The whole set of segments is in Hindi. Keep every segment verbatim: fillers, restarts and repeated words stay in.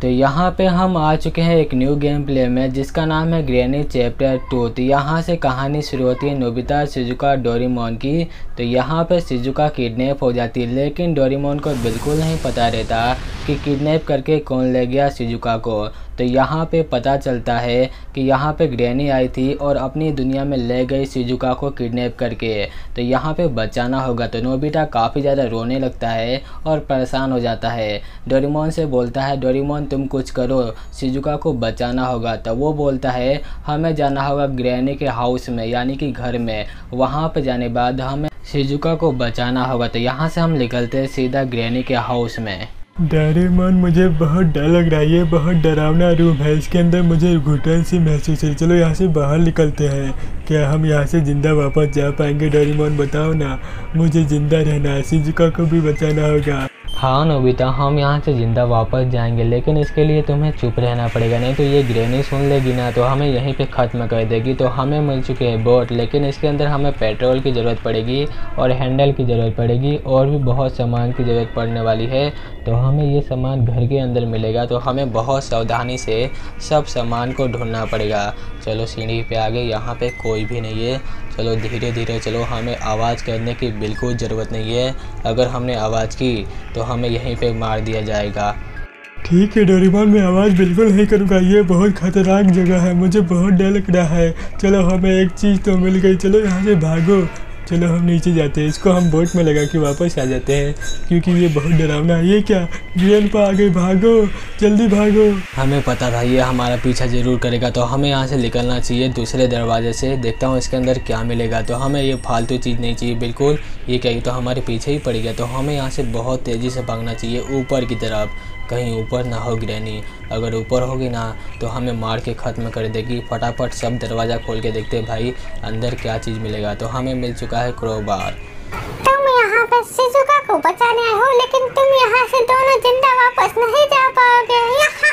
तो यहाँ पे हम आ चुके हैं एक न्यू गेम प्ले में जिसका नाम है ग्रैनी चैप्टर टू। तो यहाँ से कहानी शुरू होती है नोबिता, शिजुका, डोरेमोन की। तो यहाँ पे शिजुका किडनैप हो जाती है, लेकिन डोरेमोन को बिल्कुल नहीं पता रहता कि किडनैप करके कौन ले गया शिजुका को। तो यहाँ पे पता चलता है कि यहाँ पे ग्रैनी आई थी और अपनी दुनिया में ले गई शिजुका को किडनैप करके। तो यहाँ पे बचाना होगा। तो नोबिता काफ़ी ज़्यादा रोने लगता है और परेशान हो जाता है। डोरेमोन से बोलता है, डोरेमोन तुम कुछ करो, शिजुका को बचाना होगा। तो वो बोलता है हमें जाना होगा ग्रैनी के हाउस में, यानी कि घर में। वहाँ पे जाने बाद हमें शिजुका को बचाना होगा। तो यहाँ से हम निकलते हैं सीधा ग्रैनी के हाउस में। डोरेमोन मुझे बहुत डर लग रहा है, ये बहुत डरावना रूम है, इसके अंदर मुझे घुटन सी महसूस है। चलो यहाँ से बाहर निकलते हैं। क्या हम यहाँ से ज़िंदा वापस जा पाएंगे? डोरेमोन बताओ ना, मुझे ज़िंदा रहना है, शिजुका को भी बचाना होगा। हाँ नोबिता, हम यहाँ से ज़िंदा वापस जाएंगे, लेकिन इसके लिए तुम्हें चुप रहना पड़ेगा, नहीं तो ये ग्रैनी सुन लेगी ना तो हमें यहीं पे ख़त्म कर देगी। तो हमें मिल चुके हैं बोट, लेकिन इसके अंदर हमें पेट्रोल की ज़रूरत पड़ेगी और हैंडल की ज़रूरत पड़ेगी और भी बहुत सामान की ज़रूरत पड़ने वाली है। तो हमें ये सामान घर के अंदर मिलेगा, तो हमें बहुत सावधानी से सब सामान को ढूंढना पड़ेगा। चलो सीढ़ी पे आ गए, यहाँ पे कोई भी नहीं है। चलो धीरे धीरे चलो, हमें आवाज़ करने की बिल्कुल ज़रूरत नहीं है। अगर हमने आवाज़ की तो हमें यहीं पे मार दिया जाएगा। ठीक है डोरेमोन, मैं आवाज़ बिल्कुल नहीं करूँगा, ये बहुत खतरनाक जगह है, मुझे बहुत डर लग रहा है। चलो हमें एक चीज़ तो मिल गई, चलो यहाँ से भागो। चलो हम नीचे जाते हैं, इसको हम बोट में लगा के वापस आ जाते हैं क्योंकि ये बहुत डरावना है। ये क्या, ग्रैंडपा आ गए, भागो जल्दी भागो। हमें पता था ये हमारा पीछा ज़रूर करेगा, तो हमें यहाँ से निकलना चाहिए दूसरे दरवाजे से। देखता हूँ इसके अंदर क्या मिलेगा। तो हमें ये फालतू चीज़ नहीं चाहिए बिल्कुल। ये क्या, ये तो हमारे पीछे ही पड़ गया। तो हमें यहाँ से बहुत तेज़ी से भागना चाहिए ऊपर की तरफ, कहीं ऊपर ना हो ग्रैनी। अगर ऊपर होगी ना तो हमें मार के ख़त्म कर देगी। फटाफट सब दरवाज़ा खोल के देखते हैं भाई अंदर क्या चीज़ मिलेगा। तो हमें मिल चुका है क्रोबार। तुम यहाँ पर शिजुका को बचाने आए हो, लेकिन तुम यहाँ से दोनों जिंदा वापस नहीं जा पाओगे।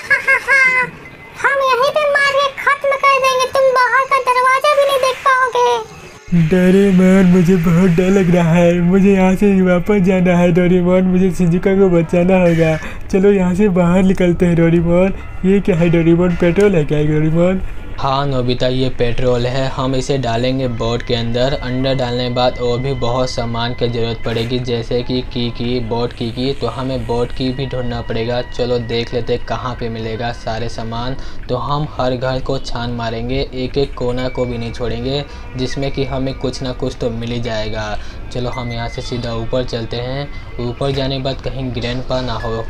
हम यहीं पे मार के खत्म कर देंगे, तुम बाहर का दरवाजा भी नहीं देख पाओगे। डोरेमोन मुझे बहुत डर लग रहा है, मुझे यहाँ से वापस जाना है। डोरेमोन मुझे शिजुका को बचाना होगा। चलो यहाँ से बाहर निकलते हैं। डोरेमोन ये क्या है? डोरेमोन पेट्रोल है क्या डोरेमोन? हाँ नोबिता, ये पेट्रोल है। हम इसे डालेंगे बोट के अंदर। अंदर डालने के बाद और भी बहुत सामान की ज़रूरत पड़ेगी, जैसे कि की की बोट की की तो हमें बोट की भी ढूंढना पड़ेगा। चलो देख लेते कहाँ पे मिलेगा सारे सामान। तो हम हर घर को छान मारेंगे, एक एक कोना को भी नहीं छोड़ेंगे, जिसमें कि हमें कुछ ना कुछ तो मिल ही जाएगा। चलो हम यहाँ से सीधा ऊपर चलते हैं। ऊपर जाने के बाद कहीं ग्रैंडपा ना हो।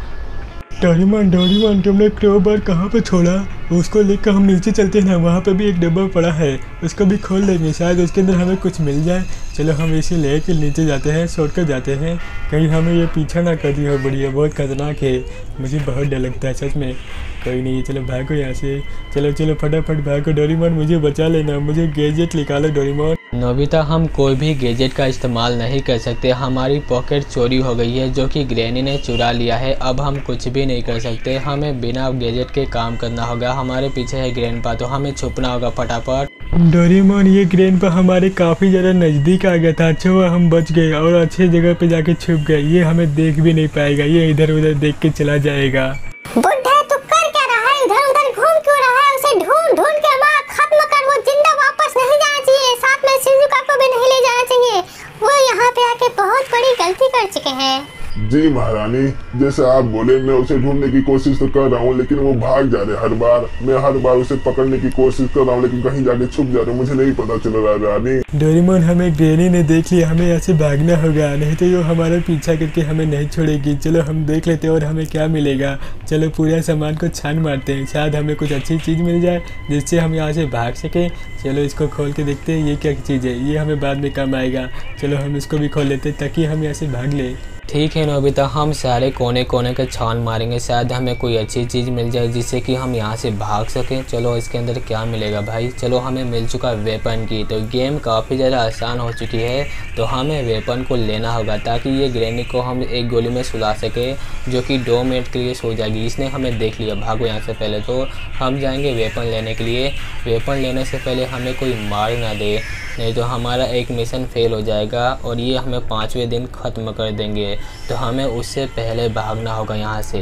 डोरेमोन डोरेमोन तुमने क्रोबार कहाँ पे छोड़ा? उसको लेकर हम नीचे चलते हैं ना, वहाँ पे भी एक डब्बा पड़ा है, उसको भी खोल देंगे, शायद उसके अंदर हमें कुछ मिल जाए। चलो हम इसे ले के नीचे जाते हैं, शॉर्ट कर जाते हैं, कहीं हमें ये पीछा ना कर दी हो। बढ़िया, बहुत खतरनाक है, मुझे बहुत डर लगता है सच में। कोई नहीं, चलो भागो यहाँ से। चलो चलो फटाफट भागो। डोरेमोन मुझे बचा लेना, मुझे गैजेट निकालो डोरेमोन। नोबिता, हम कोई भी गैजेट का इस्तेमाल नहीं कर सकते। हमारी पॉकेट चोरी हो गई है, जो कि ग्रैनी ने चुरा लिया है। अब हम कुछ भी नहीं कर सकते, हमें बिना गैजेट के काम करना होगा। हमारे पीछे है ग्रैंडपा, तो हमें छुपना होगा फटाफट। डोरेमोन ये ग्रैंडपा हमारे काफ़ी ज़्यादा नज़दीक आ गया था। अच्छा हुआ हम बच गए और अच्छे जगह पे जाके छुप गए। ये हमें देख भी नहीं पाएगा, ये इधर उधर देख के चला जाएगा। बुड्ढा तू कर क्या रहा है? इधर उधर घूम क्यों रहा है? उसे ढूंढ ढूंढ के मार खत्म कर। वो जिंदा वापस नहीं जाना चाहिए, साथ में शिजुका को भी नहीं ले जाना चाहिए। वो यहाँ पे आके बहुत बड़ी गलती कर चुके हैं। जी महारानी, जैसे आप बोले मैं उसे ढूंढने की कोशिश तो कर रहा हूँ, लेकिन वो भाग जा रहे हर बार। मैं हर बार उसे पकड़ने की कोशिश कर रहा हूँ, लेकिन कहीं जाके छुप जा रहे, मुझे नहीं पता चल रहा है रानी। डोरेमोन हमें ग्रैनी ने देख लिया, हमें यहाँ से भागना होगा, नहीं तो वो हमारा पीछा करके हमें नहीं छोड़ेगी। चलो हम देख लेते हैं और हमें क्या मिलेगा। चलो पूरा सामान को छान मारते हैं, शायद हमें कुछ अच्छी चीज़ मिल जाए जिससे हम यहाँ से भाग सकें। चलो इसको खोल के देखते हैं ये क्या चीज़ है, ये हमें बाद में काम आएगा। चलो हम इसको भी खोल लेते हैं ताकि हम यहाँ से भाग लें। ठीक है नोबिता, हम सारे कोने कोने के छान मारेंगे, शायद हमें कोई अच्छी चीज़ मिल जाए जिससे कि हम यहाँ से भाग सकें। चलो इसके अंदर क्या मिलेगा भाई? चलो हमें मिल चुका वेपन की। तो गेम काफ़ी ज़्यादा आसान हो चुकी है, तो हमें वेपन को लेना होगा ताकि ये ग्रैनी को हम एक गोली में सुला सके, जो कि दो मिनट के लिए सो जाएगी। इसने हमें देख लिया, भागो यहाँ से। पहले तो हम जाएंगे वेपन लेने के लिए। वेपन लेने से पहले हमें कोई मार ना दे, नहीं तो हमारा एक मिशन फेल हो जाएगा और ये हमें पाँचवें दिन ख़त्म कर देंगे। तो हमें उससे पहले भागना होगा यहाँ से।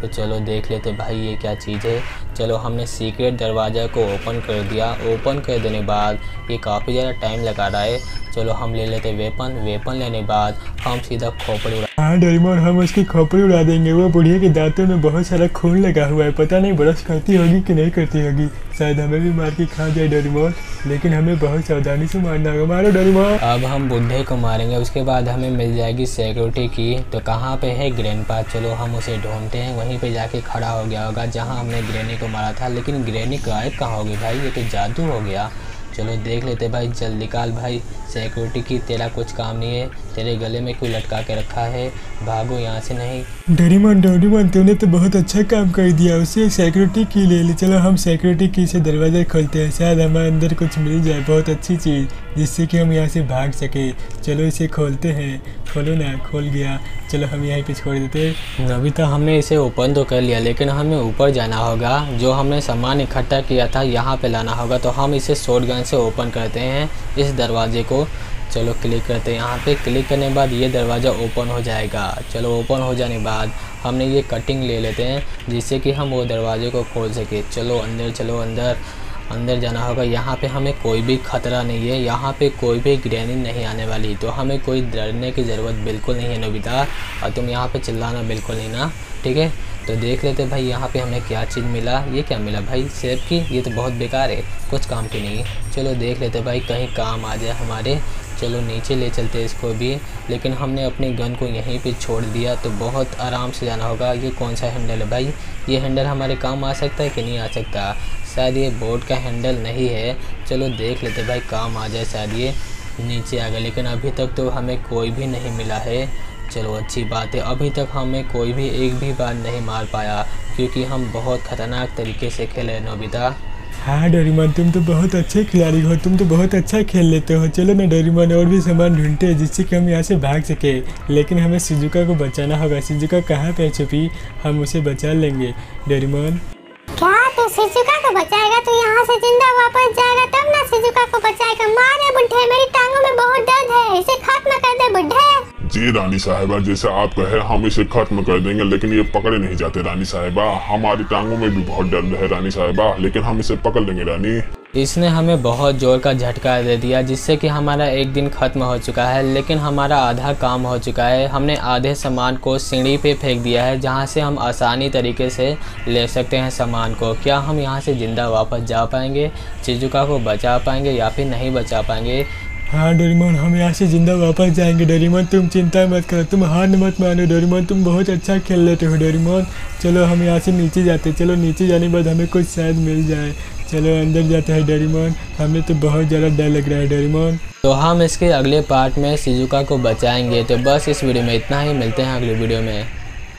तो चलो देख लेते भाई ये क्या चीज़ है। चलो हमने सीक्रेट दरवाज़ा को ओपन कर दिया। ओपन कर देने बाद ये काफ़ी ज़्यादा टाइम लगा रहा है। चलो हम ले लेते वेपन। वेपन लेने बाद हम सीधा खोपड़ी उड़ा। हाँ डोरेमोन, हम उसकी खोपड़ी उड़ा देंगे। वो बुढ़िया के दांतों में बहुत सारा खून लगा हुआ है, पता नहीं ब्रश करती होगी कि नहीं करती होगी। शायद हमें भी मार के खा जाए डोरेमोन, लेकिन हमें बहुत सावधानी से मारना होगा। मारो डोरेमोन। अब हम बुढ़े को मारेंगे, उसके बाद हमें मिल जाएगी सिक्योरिटी की। तो कहाँ पे है ग्रैंडपा? चलो हम उसे ढूंढते हैं। वहीं पे जाके खड़ा हो गया होगा जहाँ हमने ग्रैनी को मारा था, लेकिन ग्रैनी गायब कहाँ होगी भाई? ये तो जादू हो गया। चलो देख लेते भाई, जल्द निकाल भाई सिक्योरिटी की। तेरा कुछ काम नहीं है, तेरे गले में क्यों लटका के रखा है? भागो यहाँ से। नहीं डोरेमोन डोरेमोन तूने तो बहुत अच्छा काम कर दिया, उसे सिक्योरिटी की ले ली। चलो हम सिक्योरिटी की से दरवाज़ा खोलते हैं, शायद हमारे अंदर कुछ मिल जाए, बहुत अच्छी चीज़ जिससे कि हम यहाँ से भाग सके। चलो इसे खोलते हैं। खोलो ना। खोल गया। चलो हम यहीं पे छोड़ देते हैं। अभी तो हमने इसे ओपन तो कर लिया, लेकिन हमें ऊपर जाना होगा। जो हमने सामान इकट्ठा किया था यहाँ पे लाना होगा। तो हम इसे शॉटगन से ओपन करते हैं इस दरवाजे को। चलो क्लिक करते हैं यहाँ पे। क्लिक करने के बाद ये दरवाज़ा ओपन हो जाएगा। चलो ओपन हो जाने के बाद हमने ये कटिंग ले लेते हैं जिससे कि हम वो दरवाजे को खोल सके। चलो अंदर चलो, अंदर अंदर जाना होगा। यहाँ पे हमें कोई भी खतरा नहीं है, यहाँ पे कोई भी ग्रैनी नहीं आने वाली, तो हमें कोई डरने की ज़रूरत बिल्कुल नहीं है नोबिता। और तुम यहाँ पे चिल्लाना बिल्कुल नहीं ना, ठीक है? तो देख लेते भाई यहाँ पे हमें क्या चीज़ मिला। ये क्या मिला भाई? सेब की? ये तो बहुत बेकार है, कुछ काम की नहीं है। चलो देख लेते भाई, कहीं काम आ जाए हमारे। चलो नीचे ले चलते इसको भी, लेकिन हमने अपनी गन को यहीं पे छोड़ दिया, तो बहुत आराम से जाना होगा। ये कौन सा हैंडल है भाई? ये हैंडल हमारे काम आ सकता है कि नहीं आ सकता? शायद ये बोर्ड का हैंडल नहीं है। चलो देख लेते भाई, काम आ जाए। शायद ये नीचे आ गया, लेकिन अभी तक तो हमें कोई भी नहीं मिला है। चलो अच्छी बात है, अभी तक हमें कोई भी एक भी बार नहीं मार पाया, क्योंकि हम बहुत ख़तरनाक तरीके से खेले नोबिता। हाँ डोरेमोन, तुम तो बहुत अच्छे खिलाड़ी हो, तुम तो बहुत अच्छा खेल लेते हो। चलो ना डोरेमोन, और भी सामान ढूंढते हैं जिससे कि हम यहाँ से भाग सके, लेकिन हमें शिजुका को बचाना होगा। शिजुका कहाँ पे छुपी, हम उसे बचा लेंगे। डोरेमोन क्या तू शिजुका को बचाएगा? तो यहाँ से जिंदा वापस जाएगा तब ना शिजुका को बचाएगा। मारे बुड्ढे, मेरी टांगों में बहुत दर्द है, इसे खत्म कर दे बुड्ढे। जी रानी साहिबा, जैसे आप कहे हम इसे खत्म कर देंगे, लेकिन ये पकड़े नहीं जाते रानी साहिबा। हमारी टांगों में भी बहुत दर्द है रानी साहिबा, लेकिन हम इसे पकड़ लेंगे रानी। इसने हमें बहुत जोर का झटका दे दिया, जिससे कि हमारा एक दिन ख़त्म हो चुका है, लेकिन हमारा आधा काम हो चुका है। हमने आधे सामान को सीढ़ी पे फेंक दिया है, जहां से हम आसानी तरीके से ले सकते हैं सामान को। क्या हम यहां से ज़िंदा वापस जा पाएंगे? शिजुका को बचा पाएंगे या फिर नहीं बचा पाएंगे? हाँ डोरेमोन, हम यहाँ से जिंदा वापस जाएंगे। डोरेमोन तुम चिंता मत करो, तुम हार मत मानो डोरेमोन, तुम बहुत अच्छा खेल लेते हो डोरेमोन। चलो हम यहाँ से नीचे जाते। चलो नीचे जाने के बाद हमें कुछ शायद मिल जाए। चलो अंदर जाते हैं डोरेमोन, हमें तो बहुत ज़्यादा डर लग रहा है डोरेमोन। तो हम इसके अगले पार्ट में शिजुका को बचाएंगे। तो बस इस वीडियो में इतना ही, मिलते हैं अगले वीडियो में।